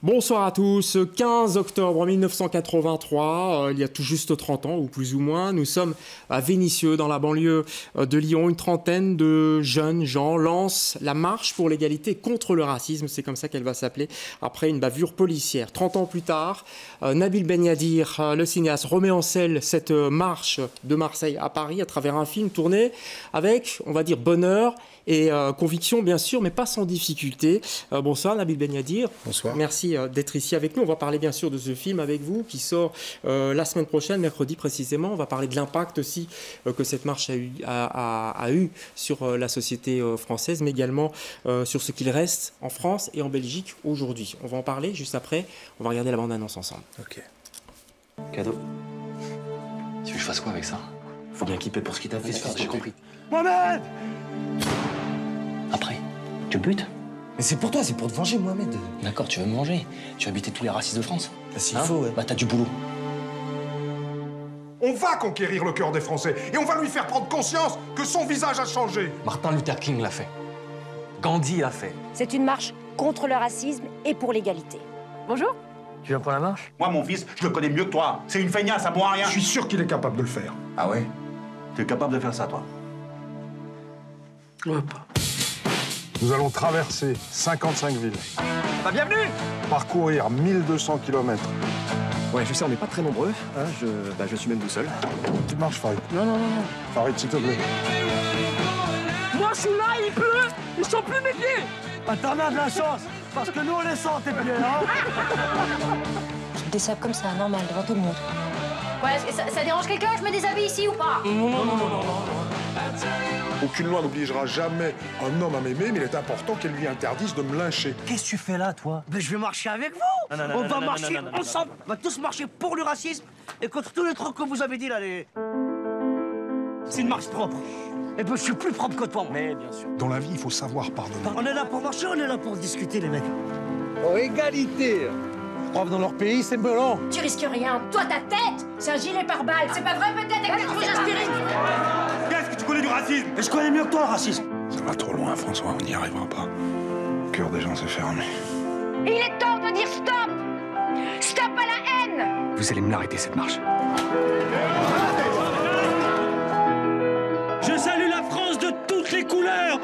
Bonsoir à tous. 15 octobre 1983, il y a tout juste 30 ans, ou plus ou moins, nous sommes à Vénissieux, dans la banlieue de Lyon. Une trentaine de jeunes gens lancent la marche pour l'égalité contre le racisme. C'est comme ça qu'elle va s'appeler, après une bavure policière. 30 ans plus tard, Nabil Ben Yadir, le cinéaste, remet en selle cette marche de Marseille à Paris à travers un film tourné avec, on va dire, bonheur et conviction, bien sûr, mais pas sans difficulté. Bonsoir Nabil Ben Yadir. Bonsoir. Merci d'être ici avec nous. On va parler bien sûr de ce film avec vous qui sort la semaine prochaine, mercredi précisément. On va parler de l'impact aussi que cette marche a eu sur la société française, mais également sur ce qu'il reste en France et en Belgique aujourd'hui. On va en parler juste après. On va regarder la bande-annonce ensemble. Ok. Cadeau. Tu veux que je fasse quoi avec ça? Faut bien qu'il paie pour ce qu'il t'a fait, j'ai compris. Mohamed! Après, tu butes? Mais c'est pour toi, c'est pour te venger, Mohamed. D'accord, tu veux me manger. Tu vas buter tous les racistes de France? Bah, s'il faut, ouais. Bah, t'as du boulot. On va conquérir le cœur des Français et on va lui faire prendre conscience que son visage a changé. Martin Luther King l'a fait. Gandhi l'a fait. C'est une marche contre le racisme et pour l'égalité. Bonjour. Tu viens pour la marche? Moi, mon fils, je le connais mieux que toi. C'est une feignasse, ça boit rien. Je suis sûr qu'il est capable de le faire. Ah ouais? Tu es capable de faire ça, toi? Ouais, pas. Nous allons traverser 55 villes, Bah, bienvenue! parcourir 1200 km. Ouais, je sais, on n'est pas très nombreux. Hein, je suis même tout seul. Tu marches, Farid? Non. Farid, s'il te plaît. Moi, je suis là, il pleut! Ils sont plus mes pieds! Bah, t'en as de la chance, parce que nous, on les sent, tes pieds, hein? Je me dessape comme ça, normal, devant tout le monde. Ouais, est-ce que ça dérange quelqu'un? Je me déshabille ici ou pas? Non. Aucune loi n'obligera jamais un homme à m'aimer, mais il est important qu'elle lui interdise de me lyncher. Qu'est-ce que tu fais là, toi? Ben, je vais marcher avec vous! On va marcher ensemble! On va tous marcher pour le racisme et contre tous les trucs que vous avez dit, là, les... C'est une marche propre. Et ben, je suis plus propre que toi. Mais bien sûr. Dans la vie, il faut savoir pardonner. On est là pour marcher, on est là pour discuter, les mecs. Pour égalité. Prof dans leur pays, c'est melon. Tu risques rien. Toi, ta tête, c'est un gilet pare-balles. C'est pas vrai, peut-être, avec la aspirine? Qu'est-ce que tu connais du racisme? Et je connais mieux que toi, le racisme. Ça va trop loin, François, on n'y arrivera pas. Le cœur des gens s'est fermé. Il est temps de dire stop! Stop à la haine! Vous allez me l'arrêter, cette marche. Je salue la France de toutes les couleurs.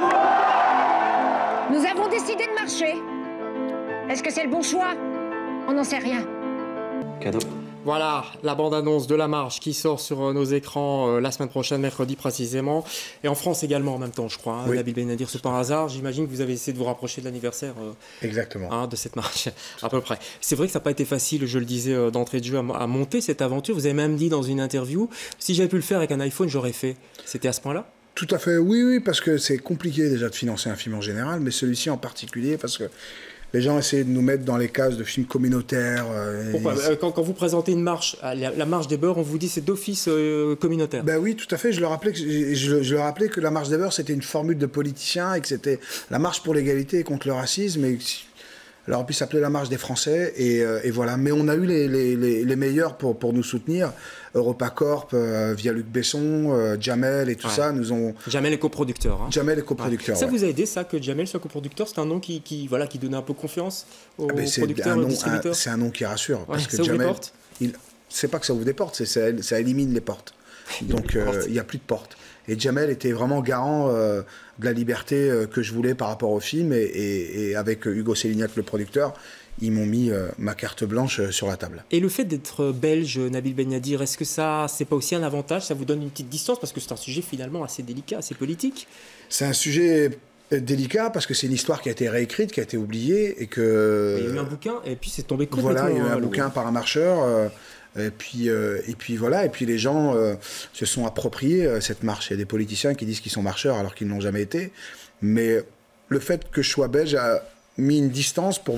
Nous avons décidé de marcher. Est-ce que c'est le bon choix? On n'en sait rien. Cadeau. Voilà la bande-annonce de la marche qui sort sur nos écrans la semaine prochaine, mercredi précisément. Et en France également en même temps, je crois. Hein, Oui. Nabil Ben Yadir, c'est par hasard. J'imagine que vous avez essayé de vous rapprocher de l'anniversaire Exactement. de cette marche, à peu près. C'est vrai que ça n'a pas été facile, je le disais d'entrée de jeu, à monter cette aventure. Vous avez même dit dans une interview, si j'avais pu le faire avec un iPhone, j'aurais fait. C'était à ce point-là? Tout à fait, oui, parce que c'est compliqué déjà de financer un film en général, mais celui-ci en particulier, parce que les gens essaient de nous mettre dans les cases de films communautaires. Pourquoi? Quand vous présentez une marche, la marche des beurs, on vous dit c'est d'office communautaire. Ben oui, tout à fait. Je leur rappelais que la marche des beurs, c'était une formule de politiciens et que c'était la marche pour l'égalité et contre le racisme. Et alors on peut s'appeler la marche des Français et voilà. Mais on a eu les meilleurs pour nous soutenir. EuropaCorp, via Luc Besson, Jamel et tout ça, nous ont... Jamel est coproducteur. Hein. Jamel est coproducteur, Ça vous a aidé, ça, que Jamel soit coproducteur? C'est un nom qui donnait un peu confiance aux producteurs et aux distributeurs? C'est un nom qui rassure. Parce que ça ouvre les Jamel, portes? c'est pas que ça ouvre des portes, ça élimine les portes. Donc il n'y a plus de portes. Et Jamel était vraiment garant de la liberté que je voulais par rapport au film. Et avec Hugo Sélignac, le producteur, ils m'ont mis ma carte blanche sur la table. Et le fait d'être belge, Nabil Ben Yadir, est-ce que ça, c'est pas aussi un avantage? Ça vous donne une petite distance? Parce que c'est un sujet finalement assez délicat, assez politique. C'est un sujet délicat parce que c'est une histoire qui a été réécrite, qui a été oubliée et que... Il y a eu un bouquin et puis c'est tombé complètement... Voilà, il y a eu un bouquin par un marcheur... Et puis voilà, et puis les gens se sont appropriés cette marche. Il y a des politiciens qui disent qu'ils sont marcheurs alors qu'ils ne l'ont jamais été. Mais le fait que je sois belge a mis une distance pour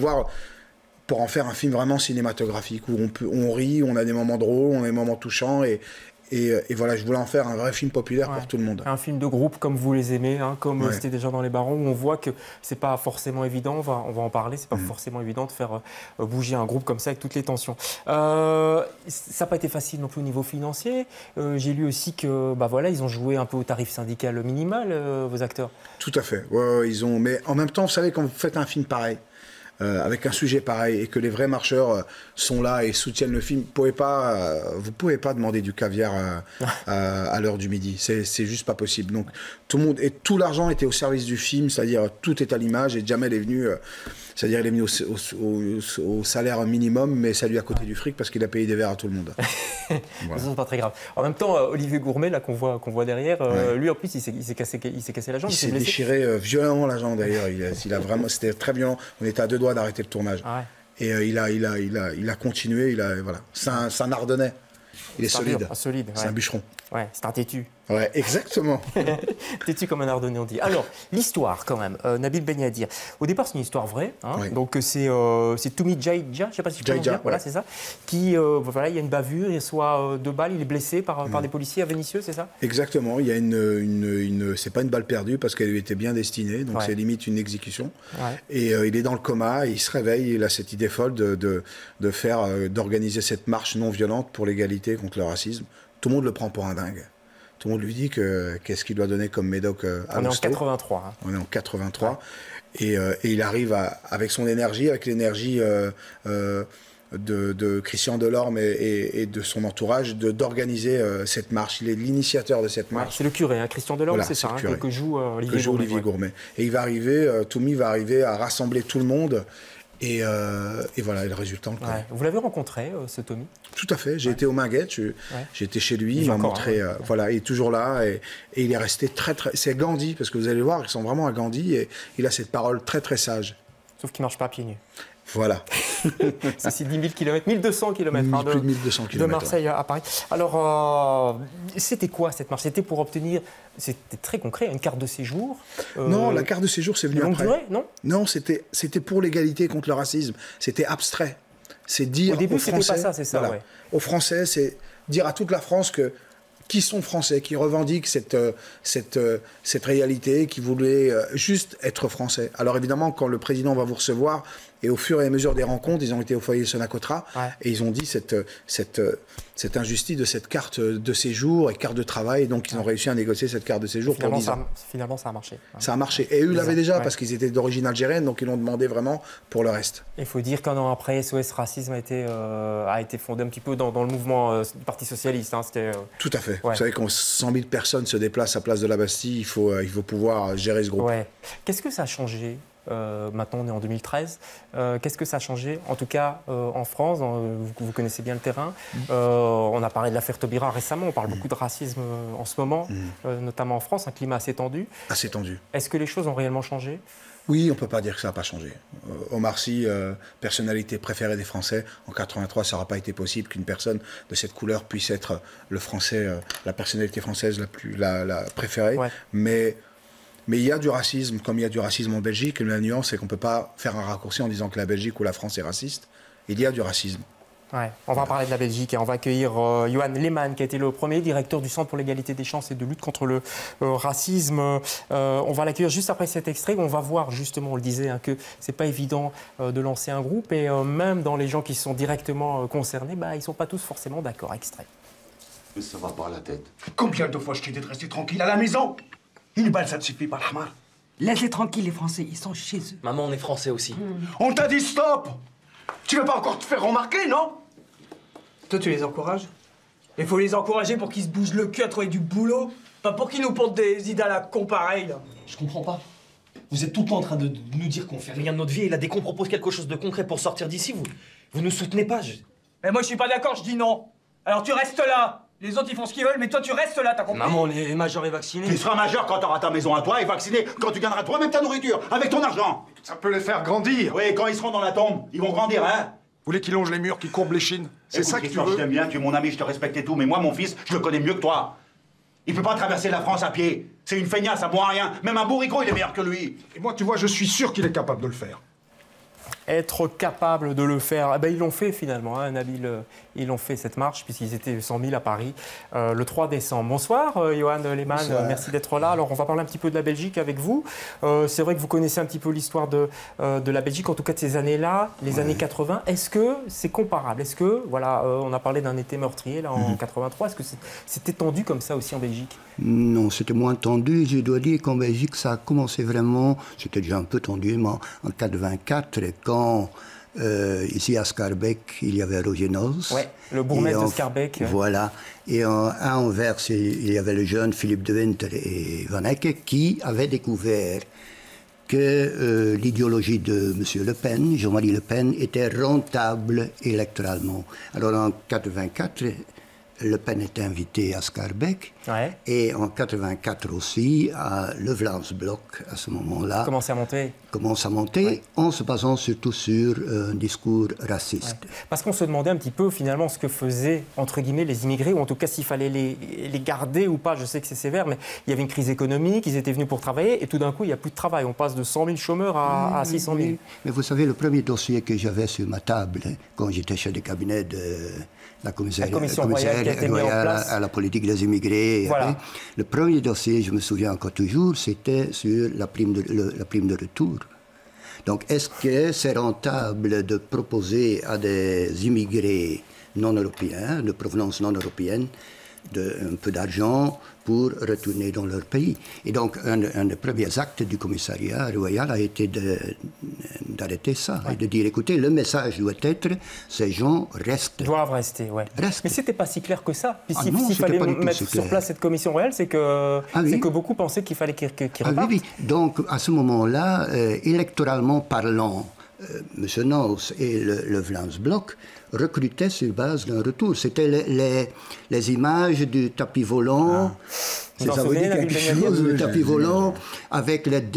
en faire un film vraiment cinématographique où on rit, on a des moments drôles, on a des moments touchants et voilà, je voulais en faire un vrai film populaire pour tout le monde. Un film de groupe comme vous les aimez, hein, comme c'était déjà dans Les Barons, où on voit que c'est pas forcément évident, on va en parler, c'est pas forcément évident de faire bouger un groupe comme ça avec toutes les tensions. Ça n'a pas été facile non plus au niveau financier. J'ai lu aussi que ils ont joué un peu au tarif syndical minimal, vos acteurs. Tout à fait, ouais, ils ont... Mais en même temps, vous savez, quand vous faites un film pareil, avec un sujet pareil et que les vrais marcheurs sont là et soutiennent le film, vous pouvez pas demander du caviar à l'heure du midi. C'est juste pas possible. Donc tout l'argent était au service du film, c'est-à-dire tout est à l'image et Jamel est venu, c'est-à-dire il est venu au salaire minimum, mais ça lui a coûté du fric parce qu'il a payé des verres à tout le monde. Voilà. Ça, c'est pas très grave. En même temps, Olivier Gourmet, là qu'on voit derrière, lui en plus il s'est cassé la jambe. Il s'est déchiré violemment la jambe d'ailleurs. C'était très violent. On était à 2 doigts d'arrêter le tournage. Et il a continué. Voilà. C'est un Ardennais. Il est solide. C'est un bûcheron. Ouais, c'est un têtu. Ouais, exactement. Têtu comme un Ardennais, on dit. Alors, l'histoire, quand même, Nabil Benyadir. Au départ, c'est une histoire vraie. Hein, donc, c'est Toumi Djaïdja, je ne sais pas si je peux dire. Voilà, c'est ça. Qui, voilà, il y a une bavure, il reçoit 2 balles, il est blessé par des policiers à Vénissieux, c'est ça? Exactement. Il y a c'est pas une balle perdue parce qu'elle lui était bien destinée. Donc, c'est limite une exécution. Et il est dans le coma, il se réveille, il a cette idée folle d'organiser cette marche non violente pour l'égalité contre le racisme. Tout le monde le prend pour un dingue. Tout le monde lui dit qu'est-ce qu'il doit donner comme médoc à On est en 83. Hein. On est en 83. Et il arrive avec son énergie, avec l'énergie de Christian Delorme et de son entourage, d'organiser cette marche. Il est l'initiateur de cette marche. C'est le curé, hein, Christian Delorme, voilà, c'est ça, que joue Olivier Gourmet. Et il va arriver, Toumi va arriver à rassembler tout le monde. Et voilà, et le résultat. Vous l'avez rencontré, ce Toumi? Tout à fait. J'ai été au Minguette, j'ai été chez lui, il m'a montré. Voilà, il est toujours là et il est resté très. C'est Gandhi, parce que vous allez voir, ils sont vraiment à Gandhi et il a cette parole très très sage. Sauf qu'il ne marche pas à pieds nus. Voilà. C'est 10 000 km, 1200 km plus de 1200 km de Marseille à Paris. Alors, c'était quoi cette marche? C'était pour obtenir, c'était très concret, une carte de séjour Non, la carte de séjour, c'est venu après. Durée, non, non, c'était pour l'égalité contre le racisme. C'était abstrait. C'est dire au début, aux Français, pas ça, c'est ça, voilà, aux Français, c'est dire à toute la France qui sont français, qui revendiquent cette réalité, qui voulaient juste être français. Alors évidemment, quand le président va vous recevoir, et au fur et à mesure des rencontres, ils ont été au foyer Sonacotra, et ils ont dit cette injustice de cette carte de séjour et carte de travail, et donc ils ont réussi à négocier cette carte de séjour pour 10 ans. Finalement, ça a marché. Ça a marché. Et eux l'avaient déjà, parce qu'ils étaient d'origine algérienne, donc ils l'ont demandé vraiment pour le reste. Il faut dire qu'un an après, SOS Racisme a été fondé un petit peu dans le mouvement du Parti Socialiste. Hein, tout à fait. Vous savez, quand 100 000 personnes se déplacent à Place de la Bastille, il faut pouvoir gérer ce groupe. Qu'est-ce que ça a changé maintenant, on est en 2013. Qu'est-ce que ça a changé, en tout cas en France? Vous connaissez bien le terrain. On a parlé de l'affaire Taubira récemment. On parle beaucoup de racisme en ce moment, notamment en France. Un climat assez tendu. Assez tendu. Est-ce que les choses ont réellement changé? Oui, on ne peut pas dire que ça n'a pas changé. Omar Sy, personnalité préférée des Français, en 83, ça n'aura pas été possible qu'une personne de cette couleur puisse être le Français, la personnalité française la préférée. Mais il y a du racisme, comme il y a du racisme en Belgique. Et la nuance, c'est qu'on ne peut pas faire un raccourci en disant que la Belgique ou la France est raciste. Il y a du racisme. On va parler de la Belgique et on va accueillir Johan Lehmann, qui a été le premier directeur du Centre pour l'égalité des chances et de lutte contre le racisme. On va l'accueillir juste après cet extrait. On va voir justement, on le disait, que c'est pas évident de lancer un groupe. Et même dans les gens qui sont directement concernés, ils ne sont pas tous forcément d'accord. Extrait. Mais ça va pas à la tête. Combien de fois je t'ai dit de rester tranquille à la maison? Une balle, ça te suffit pas, Hamar. Laisse-les tranquilles, les Français, ils sont chez eux. Maman, on est Français aussi. On t'a dit stop! Tu veux pas encore te faire remarquer, non? Toi, tu les encourages? Il faut les encourager pour qu'ils se bougent le cul à trouver du boulot, pas pour qu'ils nous portent des idées à la con pareil, là. Je comprends pas. Vous êtes tout le temps en train de nous dire qu'on fait rien de notre vie, et là, dès qu'on propose quelque chose de concret pour sortir d'ici, vous nous soutenez pas. Mais moi, je suis pas d'accord, je dis non. Alors tu restes là. Les autres, ils font ce qu'ils veulent, mais toi, tu restes là, t'as compris? Maman, on est majeur et vacciné. Tu seras majeur quand t'auras ta maison à toi et vacciné quand tu gagneras toi-même ta nourriture, avec ton argent. Ça peut les faire grandir. Oui, quand ils seront dans la tombe, ils vont grandir, hein? Vous voulez qu'ils longent les murs, qu'ils courbent les chines? C'est ça que tu veux? Je t'aime bien, tu es mon ami, je te respecte et tout, mais moi, mon fils, je le connais mieux que toi. Il peut pas traverser la France à pied. C'est une feignasse, ça boit rien. Même un bourricot, il est meilleur que lui. Et moi, tu vois, je suis sûr qu'il est capable de le faire. Être capable de le faire. Ils l'ont fait finalement, Nabil ils l'ont fait cette marche, puisqu'ils étaient 100 000 à Paris le 3 décembre. Bonsoir, Johan Lemann, merci d'être là. Alors, on va parler un petit peu de la Belgique avec vous. C'est vrai que vous connaissez un petit peu l'histoire de la Belgique, en tout cas de ces années-là, les années 80. Est-ce que c'est comparable? Est-ce que, voilà, on a parlé d'un été meurtrier là, en 83, est-ce que c'était tendu comme ça aussi en Belgique? Non, c'était moins tendu. Je dois dire qu'en Belgique, ça a commencé vraiment, c'était déjà un peu tendu, mais en 84, quand ici à Schaerbeek, il y avait Roger Noz. Oui, le bourgmestre de Schaerbeek. Voilà. Et à Anvers, il y avait le jeune Philippe de Winter et Van Eyck qui avaient découvert que l'idéologie de M. Le Pen, Jean-Marie Le Pen, était rentable électoralement. Alors en 84, Le Pen était invité à Schaerbeek. Ouais. Et en 84 aussi, le Vlaams Blok, à ce moment-là, commence à monter ouais. En se basant surtout sur un discours raciste. Ouais. Parce qu'on se demandait un petit peu finalement ce que faisaient, entre guillemets, les immigrés, ou en tout cas s'il fallait les garder ou pas. Je sais que c'est sévère, mais il y avait une crise économique, ils étaient venus pour travailler, et tout d'un coup, il n'y a plus de travail. On passe de 100 000 chômeurs à 600 000. Oui. Mais vous savez, le premier dossier que j'avais sur ma table, quand j'étais chef de cabinet de la commission royale à la politique des immigrés. Voilà. Le premier dossier, je me souviens encore toujours, c'était sur la prime de retour. Donc, est-ce que c'est rentable de proposer à des immigrés non européens, de provenance non européenne, un peu d'argent pour retourner dans leur pays? Et donc, un des premiers actes du commissariat royal a été d'arrêter ça et de dire, écoutez, le message doit être, ces gens restent. Doivent rester, oui. Mais c'était pas si clair que ça. Puis s'il fallait mettre sur place cette commission royale, c'est que beaucoup pensaient qu'il fallait qu'ils repartent. Oui. Donc, à ce moment-là, électoralement parlant, M. Noz et le Vlaams Blok recrutaient sur base d'un retour. C'était les images du tapis volant. Ça veut dire quelque chose, le tapis volant, avec le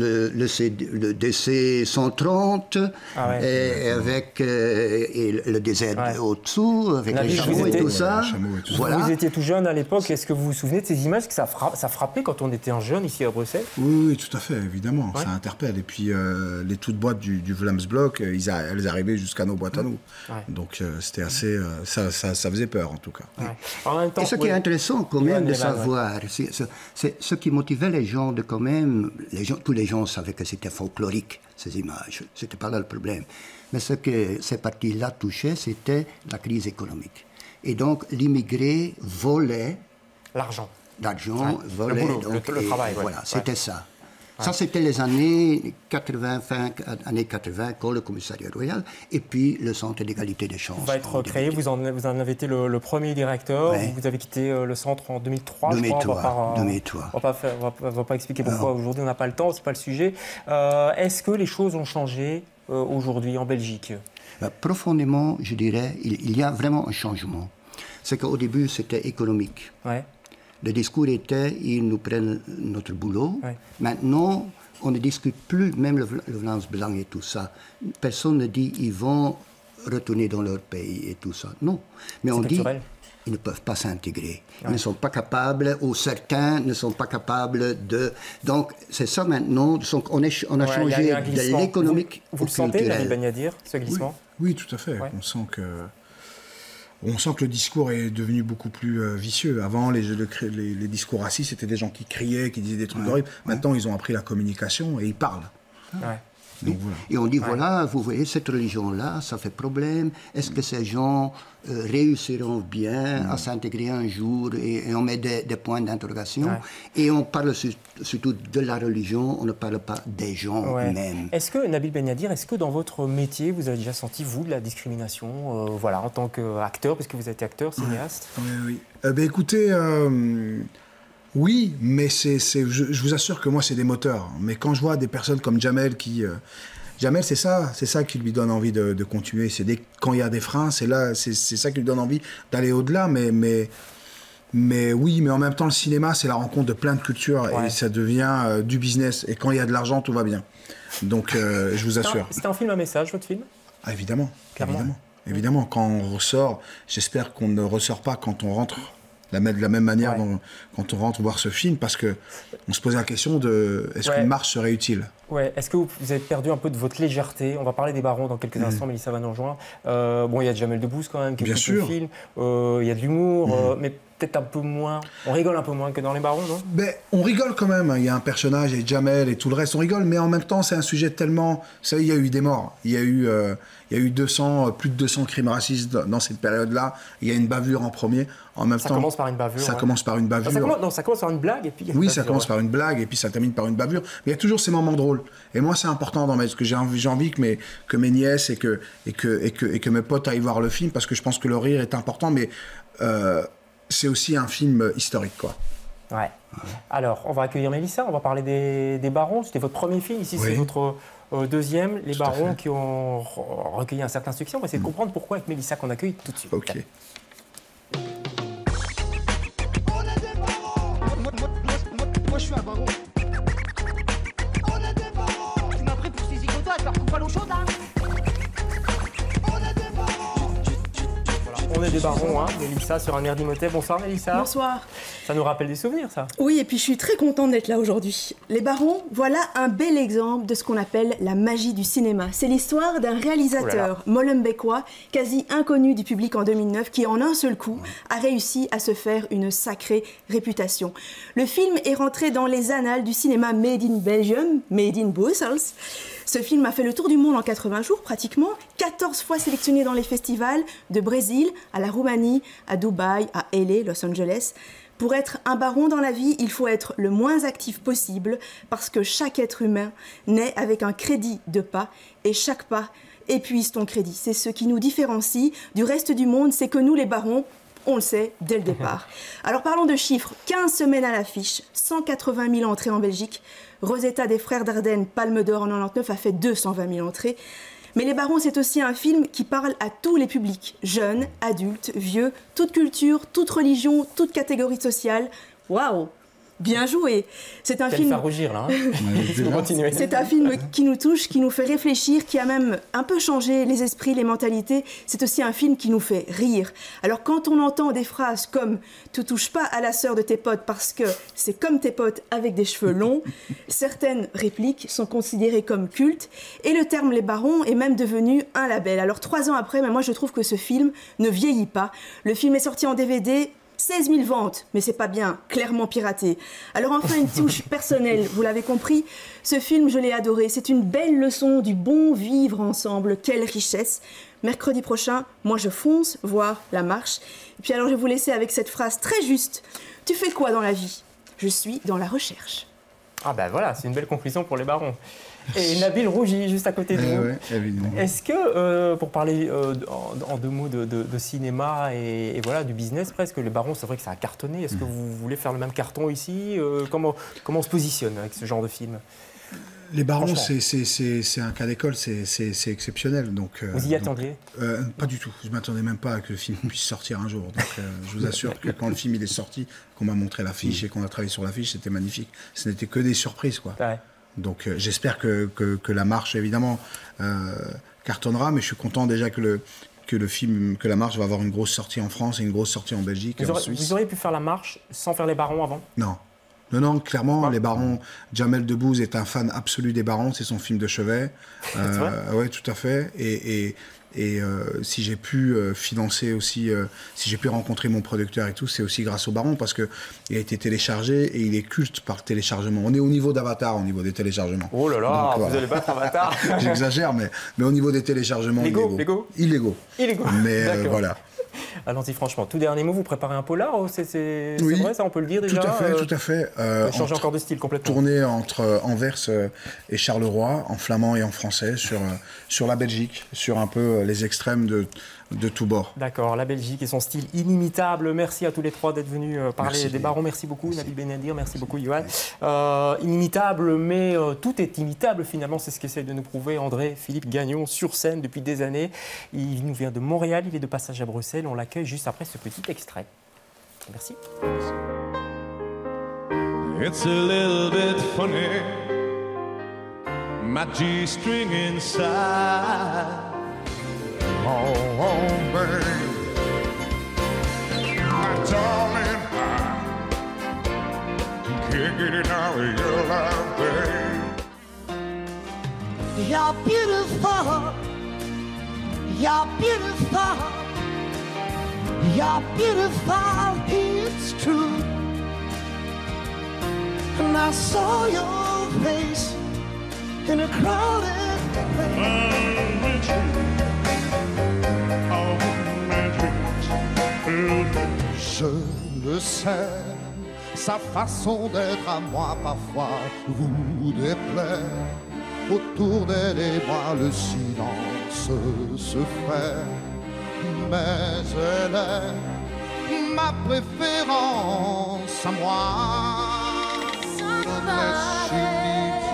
DC-130, et avec et le désert au-dessous, avec les chameaux et tout ça. Voilà. Vous étiez tout jeune à l'époque. Est-ce que vous vous souvenez de ces images que ça frappait quand on était un jeune ici à Bruxelles? Oui, tout à fait, évidemment. Ouais. Ça interpelle. Et puis, les toutes boîtes du Vlaams Blok, elles arrivaient jusqu'à nos boîtes à nous. Ouais. Donc, c'était assez... ça faisait peur, en tout cas. Ouais. En même temps, et ce qui est intéressant, quand même, de savoir... C'est ce qui motivait les gens de quand même... tous les gens savaient que c'était folklorique, ces images. C'était pas là le problème. Mais ce que ces partis-là touchaient, c'était la crise économique. Et donc, l'immigré volait... L'argent, volait... Le travail, voilà, c'était ça. Ça, c'était les années 80, quand le commissariat royal, et puis le centre d'égalité des chances. Va être créé, vous en avez été le premier directeur, vous avez quitté le centre en 2003, je crois. 2003. On ne va pas expliquer pourquoi aujourd'hui, on n'a pas le temps, ce n'est pas le sujet. Est-ce que les choses ont changé aujourd'hui en Belgique? Profondément, je dirais, il y a vraiment un changement. C'est qu'au début, c'était économique. Ouais. Le discours était, ils nous prennent notre boulot. Ouais. Maintenant, on ne discute plus, même le Vlaams Belang et tout ça. Personne ne dit, ils vont retourner dans leur pays et tout ça. Non. Mais on dit, ils ne peuvent pas s'intégrer. Ouais. Ils ne sont pas capables, ou certains ne sont pas capables de... Donc, c'est ça maintenant. Donc, on a changé de l'économique au culturel. Vous le sentez, Nabil Ben Yadir, ce glissement? Oui, tout à fait. Ouais. On sent que le discours est devenu beaucoup plus vicieux. Avant, les discours racistes, c'était des gens qui criaient, qui disaient des trucs horribles. Maintenant, ils ont appris la communication et ils parlent. Ouais. Donc, voilà. Et on dit, voilà, vous voyez, cette religion-là, ça fait problème. Est-ce que ces gens réussiront bien à s'intégrer un jour? Et on met des points d'interrogation. Ouais. Et on parle surtout de la religion, on ne parle pas des gens même. Est-ce que, Nabil Ben Yadir, est-ce que dans votre métier, vous avez déjà senti, vous, de la discrimination en tant qu'acteur, parce que vous êtes acteur, cinéaste? Oui. Écoutez... Oui, mais je vous assure que moi, c'est des moteurs. Mais quand je vois des personnes comme Jamel Jamel, c'est ça qui lui donne envie de continuer. Quand il y a des freins, c'est ça qui lui donne envie d'aller au-delà. Mais oui, mais en même temps, le cinéma, c'est la rencontre de plein de cultures et ça devient du business. Et quand il y a de l'argent, tout va bien. Donc, je vous assure. C'était un film à message, votre film? Ah, évidemment. Évidemment, quand on ressort, j'espère qu'on ne ressort pas quand on rentre. De la même manière quand on rentre voir ce film, parce qu'on se posait la question de est-ce qu'une marche serait utile? Ouais. Est-ce que vous avez perdu un peu de votre légèreté? On va parler des barons dans quelques instants, Mélissa va nous rejoindre. Bon, il y a Jamel Debbouze quand même, qui est tout le film. Il y a de l'humour, mais peut-être un peu moins. On rigole un peu moins que dans les barons, non? Ben, on rigole quand même. Il y a un personnage, et Jamel et tout le reste, on rigole. Mais en même temps, c'est un sujet tellement... Ça, il y a eu des morts. Il y a eu plus de 200 crimes racistes dans cette période-là. Il y a une bavure en premier. En même temps, commence par une bavure. Ça commence par une bavure. Ça commence par une blague. Et puis oui, ça commence par une blague et puis ça termine par une bavure. Mais il y a toujours ces moments drôles. Et moi, c'est important dans parce que j'ai envie que mes nièces et que mes potes aillent voir le film parce que je pense que le rire est important. Mais c'est aussi un film historique, quoi. Ouais. Alors, on va accueillir Mélissa. On va parler des barons. C'était votre premier film. Ici, c'est votre deuxième. Les barons qui ont recueilli un certain succès. On va essayer de comprendre pourquoi avec Mélissa qu'on accueille tout de suite. Ok. Moi, je suis un baron. On est des barons. Tu m'as pris pour ces zigotos à te faire couper à l'eau chaude, là. On est des barons, hein, Mélissa, sur un air d'Imhotep. Bonsoir, Mélissa. Bonsoir. Ça nous rappelle des souvenirs, ça. Oui, et puis je suis très contente d'être là aujourd'hui. Les barons, voilà un bel exemple de ce qu'on appelle la magie du cinéma. C'est l'histoire d'un réalisateur molenbeekois, quasi inconnu du public en 2009, qui en un seul coup a réussi à se faire une sacrée réputation. Le film est rentré dans les annales du cinéma Made in Belgium, Made in Brussels. Ce film a fait le tour du monde en 80 jours, pratiquement, 14 fois sélectionné dans les festivals, de Brésil à la Roumanie, à Dubaï, à LA, Los Angeles. Pour être un baron dans la vie, il faut être le moins actif possible parce que chaque être humain naît avec un crédit de pas et chaque pas épuise ton crédit. C'est ce qui nous différencie du reste du monde, c'est que nous les barons, on le sait dès le départ. Alors parlons de chiffres, 15 semaines à l'affiche, 180 000 entrées en Belgique. Rosetta des Frères Dardenne, Palme d'Or en 99, a fait 220 000 entrées. Mais Les Barons, c'est aussi un film qui parle à tous les publics, jeunes, adultes, vieux, toute culture, toute religion, toute catégorie sociale. Waouh! Bien joué. C'est un film. Faire rougir là. Hein. C'est un film qui nous touche, qui nous fait réfléchir, qui a même un peu changé les esprits, les mentalités. C'est aussi un film qui nous fait rire. Alors quand on entend des phrases comme « Tu touches pas à la sœur de tes potes parce que c'est comme tes potes avec des cheveux longs », certaines répliques sont considérées comme cultes et le terme Les Barons est même devenu un label. Alors 3 ans après, moi je trouve que ce film ne vieillit pas. Le film est sorti en DVD. 16 000 ventes, mais c'est pas bien, clairement piraté. Alors enfin une touche personnelle, vous l'avez compris, ce film je l'ai adoré, c'est une belle leçon du bon vivre ensemble, quelle richesse. Mercredi prochain, moi je fonce voir La Marche. Et puis alors je vais vous laisser avec cette phrase très juste, tu fais quoi dans la vie? Je suis dans la recherche. Ah ben voilà, c'est une belle conclusion pour Les Barons. Et Nabil Rougi, juste à côté de vous. Ouais, évidemment. Est-ce que, pour parler en 2 mots de cinéma et voilà, du business presque, Les Barons, c'est vrai que ça a cartonné. Est-ce que vous voulez faire le même carton ici? Comment on se positionne avec ce genre de film? Les Barons, c'est un cas d'école, c'est exceptionnel. Donc, vous y attendiez? Pas du tout. Je ne m'attendais même pas à que le film puisse sortir un jour. Donc, je vous assure que quand le film il est sorti, qu'on m'a montré l'affiche et qu'on a travaillé sur l'affiche, c'était magnifique. Ce n'était que des surprises, quoi. Ouais. Donc j'espère que La Marche, évidemment, cartonnera, mais je suis content déjà que La Marche va avoir une grosse sortie en France et une grosse sortie en Belgique et en Suisse. Vous auriez pu faire La Marche sans faire Les Barons avant? Non, clairement, Les Barons, Jamel Debbouze est un fan absolu des Barons, c'est son film de chevet. Oui, tout à fait. Et si j'ai pu financer aussi, si j'ai pu rencontrer mon producteur et tout, c'est aussi grâce au Baron parce qu'il a été téléchargé et il est culte par téléchargement. On est au niveau d'Avatar, au niveau des téléchargements. Oh là là, donc, vous allez battre Avatar. J'exagère, mais au niveau des téléchargements illégaux. Mais voilà. Allons-y franchement. Tout dernier mot, vous préparez un polar? C'est vrai, ça on peut le dire déjà? Tout à fait. Changer encore de style complètement. Tourné entre Anvers et Charleroi, en flamand et en français, sur la Belgique, sur un peu les extrêmes de tous bords. D'accord, la Belgique et son style inimitable. Merci à tous les 3 d'être venus parler des Barons. Merci beaucoup Nabil Benadir, merci beaucoup Yoann. Inimitable, mais tout est imitable finalement, c'est ce qu'essaie de nous prouver André Philippe Gagnon sur scène depuis des années. Il nous vient de Montréal, il est de passage à Bruxelles. On l'accueille juste après ce petit extrait. Merci. It's a little bit funny, my G-string inside. Oh, babe, my darling, I can't get it out of your life, babe. You're beautiful. You're beautiful. You're beautiful, it's true. And I saw your face in a crowded place. Je le sais, sa façon d'être à moi parfois vous déplaît. Autour d'elle et moi le silence se fait. Mais elle est ma préférence à moi. Unless she needs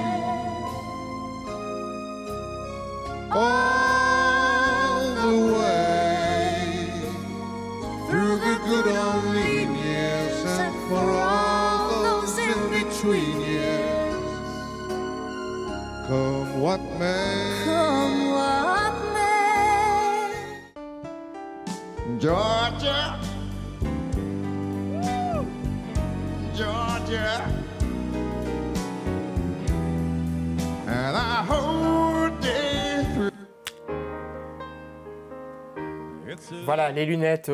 you all the way through the good old lean years and for all those in between years. Come what may. Come what may. Georgia, Georgia, and I whole day through. Voilà, les lunettes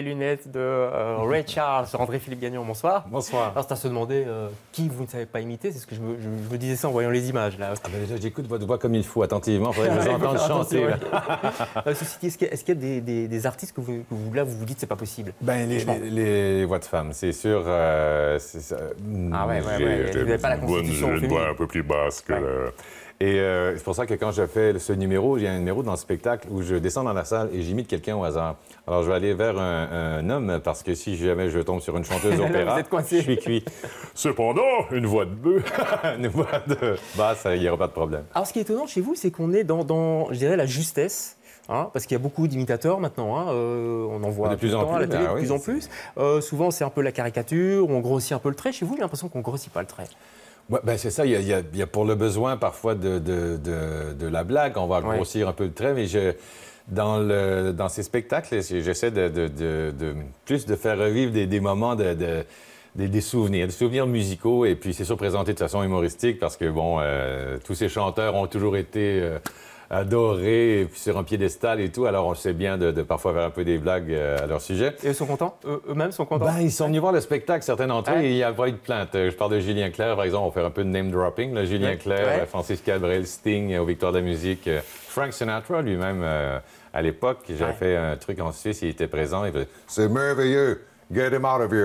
de Ray Charles, André-Philippe Gagnon, bonsoir. Bonsoir. Alors, c'est à se demander qui vous ne savez pas imiter, c'est ce que je me disais ça en voyant les images. Là. Ah ben déjà, j'écoute votre voix comme il faut, attentivement, il faudrait que vous entendre chanter. Ceci dit, est-ce qu'il y a des artistes que vous vous dites c'est pas possible? Ben, les voix de femmes, c'est sûr. C'est ça. Ah ouais, vous n'avez pas la constitution féminine. J'ai une voix un peu plus basse que... Et c'est pour ça que quand je fais ce numéro, j'ai un numéro dans le spectacle où je descends dans la salle et j'imite quelqu'un au hasard. Alors, je vais aller vers un homme parce que si jamais je tombe sur une chanteuse d'opéra, je suis cuit. Cependant, une voix de bœuf, une voix de basse, il n'y aura pas de problème. Alors, ce qui est étonnant chez vous, c'est qu'on est dans, je dirais, la justesse. Hein, parce qu'il y a beaucoup d'imitateurs maintenant, hein, on en voit de plus en plus, à la télé, de plus en plus. Souvent, c'est un peu la caricature, on grossit un peu le trait. Chez vous, j'ai l'impression qu'on ne grossit pas le trait. Ouais, ben c'est ça, il y a pour le besoin parfois de la blague, on va grossir un peu le trait, mais dans ces spectacles, j'essaie plus de faire revivre des moments des souvenirs musicaux, et puis c'est sûr présenté de façon humoristique parce que, bon, tous ces chanteurs ont toujours été... adorés, et puis sur un piédestal et tout, alors on sait bien de parfois faire un peu des blagues à leur sujet. Et ils sont contents? Eux-mêmes sont contents? Ben, ils sont venus voir le spectacle, certains d'entre eux, et il n'y a pas eu de plainte. Je parle de Julien Clerc, par exemple, on va faire un peu de name-dropping. Là, Julien Clerc, Francis Cabrel, Sting, aux Victoires de la musique, Frank Sinatra lui-même, à l'époque, j'avais fait un truc en Suisse, il était présent, il faisait « C'est merveilleux! Get him out of here! »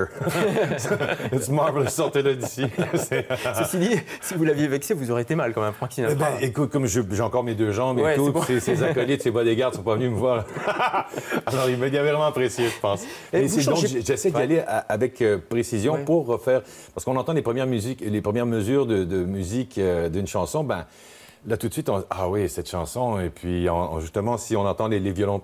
It's marvelous, sortez-le d'ici. Ceci dit, si vous l'aviez vexé, vous auriez été mal quand même, Frank Sinatra. Ben, écoute, comme j'ai encore mes deux jambes et tout, ses acolytes, ses bodyguards ne sont pas venus me voir. Alors, il m'avait vraiment apprécié, je pense. Et donc, j'essaie d'y aller avec précision pour refaire... Parce qu'on entend les premières mesures de musique d'une chanson, ben... Là, tout de suite, ah oui, cette chanson, et puis justement, si on entend les violons,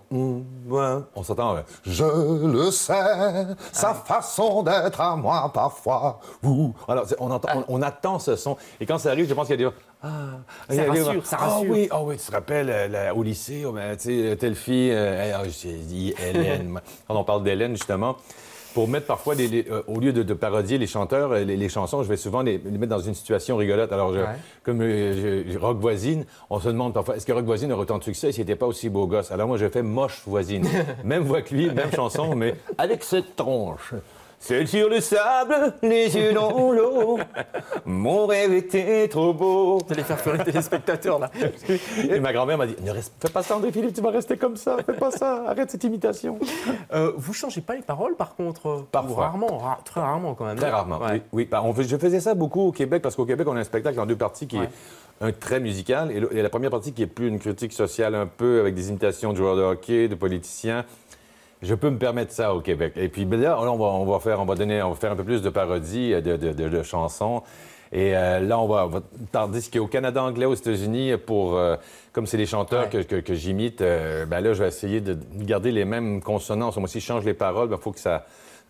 on s'entend je le sais, sa façon d'être à moi parfois. Alors, on attend ce son, et quand ça arrive, je pense qu'il y a des... Ça rassure. Ah oui, tu te rappelles, au lycée, tu sais, telle fille, j'ai dit Hélène, quand on parle d'Hélène, justement... Pour mettre parfois, au lieu de parodier les chanteurs, les chansons, je vais souvent les mettre dans une situation rigolote. Alors, comme Rock Voisine, on se demande parfois, est-ce que Rock Voisine aurait autant de succès s'il n'était pas aussi beau gosse? Alors moi, je fais Moche Voisine. Même voix que lui, même chanson, mais avec cette tronche. Seul sur le sable, les yeux dans l'eau, mon rêve était trop beau. Vous allez faire pleurer les téléspectateurs, là. Et ma grand-mère m'a dit, fais pas ça, André-Philippe, tu vas rester comme ça, fais pas ça, arrête cette imitation. Vous changez pas les paroles, par contre? Parfois. Rarement, très rarement, quand même. Très rarement, oui. Je faisais ça beaucoup au Québec, parce qu'au Québec, on a un spectacle en deux parties qui est un très musical, et la première partie qui est plus une critique sociale un peu, avec des imitations de joueurs de hockey, de politiciens. Je peux me permettre ça au Québec. Et puis là, on va faire un peu plus de parodies, de chansons. Et là, tandis qu'au Canada anglais, aux États-Unis, comme c'est les chanteurs que j'imite, ben là, je vais essayer de garder les mêmes consonances. Moi, si je change les paroles, il faut que ça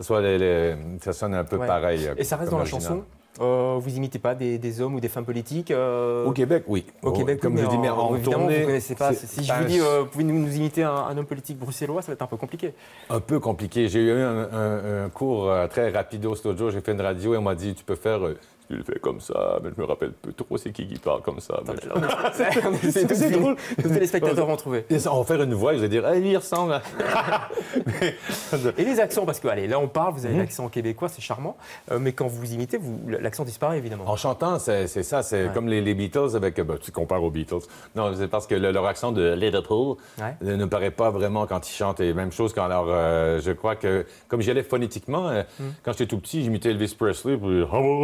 sonne un peu pareil. Et ça reste dans la chanson? Vous imitez pas des hommes ou des femmes politiques? Au Québec, oui. Au Québec, comme je dis, mais en évidemment, tournée, vous ne connaissez pas. Si je vous dis, vous pouvez nous imiter un homme politique bruxellois, ça va être un peu compliqué. Un peu compliqué. J'ai eu un cours très rapido l'autre jour. J'ai fait une radio et on m'a dit, tu peux tu le fais comme ça, mais je me rappelle peu trop c'est qui parle comme ça. C'est drôle. Tous les spectateurs vont trouver. On va faire une voix, ils vont dire « il ressemble à... » Et les accents, parce que, allez, là on parle, vous avez l'accent québécois, c'est charmant, mais quand vous imitez, l'accent disparaît évidemment. En chantant, c'est ça, c'est comme les Beatles avec... tu compares aux Beatles. Non, c'est parce que leur accent de Liverpool ne paraît pas vraiment quand ils chantent. Et même chose quand je crois que, comme j'y allais phonétiquement, quand j'étais tout petit, j'imitais Elvis Presley, puis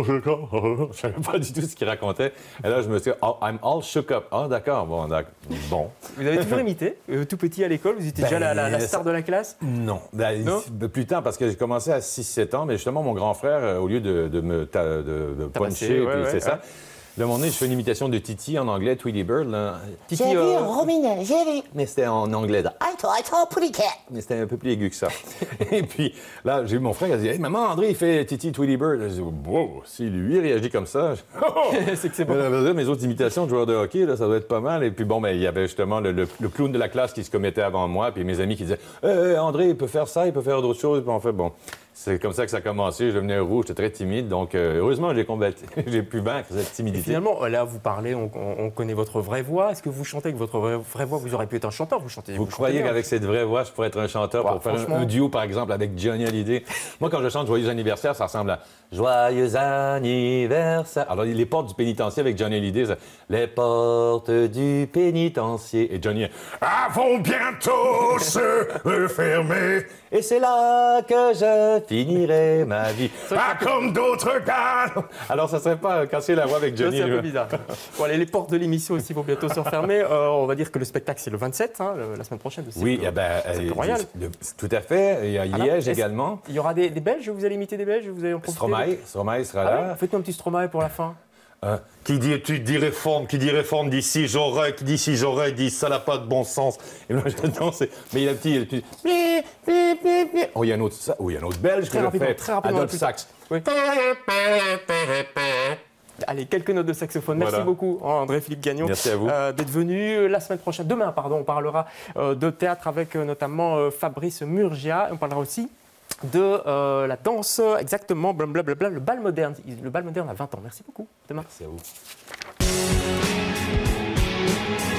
je ne savais pas du tout ce qu'il racontait. Et là, je me suis dit, oh, I'm all shook up. Ah, d'accord, bon. Vous avez toujours imité, tout petit à l'école, vous étiez déjà la star de la classe? Non. Plus tard, parce que j'ai commencé à 6-7 ans, mais justement, mon grand frère, au lieu de me puncher, puis ça. Là, à un moment donné, je fais une imitation de Titi en anglais, Tweety Bird. Là. Titi, j'ai vu Rominet, j'ai vu. Mais c'était en anglais. I told pretty cat. Mais c'était un peu plus aigu que ça. Et puis, là, j'ai eu mon frère qui a dit, hey, maman, André, il fait Titi, Tweety Bird. J'ai dit, wow, si lui réagit comme ça. C'est que c'est bon. Mes autres imitations de joueurs de hockey, là, ça doit être pas mal. Et puis, bon, il y avait justement le clown de la classe qui se commettait avant moi, puis mes amis qui disaient, André, il peut faire ça, il peut faire d'autres choses. Puis en fait, bon. C'est comme ça que ça a commencé. Je devenais rouge, j'étais très timide. Donc, heureusement, j'ai combattu. J'ai pu vaincre cette timidité. Et finalement, là, vous parlez, on connaît votre vraie voix. Est-ce que vous chantez avec votre vraie voix? Vous auriez pu être un chanteur, Vous croyez qu'avec cette vraie voix, je pourrais être un chanteur pour faire un duo, par exemple, avec Johnny Hallyday? Moi, quand je chante Joyeux anniversaire, ça ressemble à Joyeux anniversaire. Alors, les portes du pénitencier avec Johnny Hallyday, c'est les portes du pénitencier. Et Johnny, vont bientôt se refermer. Et c'est là que je finirai ma vie. Pas comme d'autres gars. Alors, ça serait pas casser la voix avec Johnny. C'est un peu bizarre. Bon, allez, les portes de l'émission aussi vont bientôt se refermer. On va dire que le spectacle, c'est le 27, la semaine prochaine. Oui, Royal. Tout à fait. Il y a Liège également. Il y aura des Belges? Vous allez imiter des Belges? Vous allez en profiter? Stromae sera là. Faites-nous un petit Stromae pour la fin. Qui dit réforme dit j'aurais, qui dit j'aurais, dit ça n'a pas de bon sens. Et moi, mais il y a un petit... Oh, il y a un autre, belge qui le fait. Adolphe Sax. Oui. Allez, quelques notes de saxophone. Merci beaucoup, André-Philippe Gagnon. Merci à vous. D'être venu la semaine prochaine. Demain, on parlera de théâtre avec notamment Fabrice Murgia. On parlera aussi de la danse, exactement, blablabla, le bal moderne. Le bal moderne a 20 ans. Merci beaucoup. Demain. Merci à vous.